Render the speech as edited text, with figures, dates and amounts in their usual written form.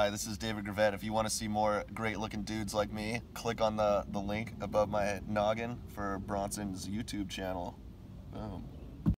Hi, this is David Gravett. If you want to see more great-looking dudes like me, click on the link above my noggin for Bronson's YouTube channel. Boom.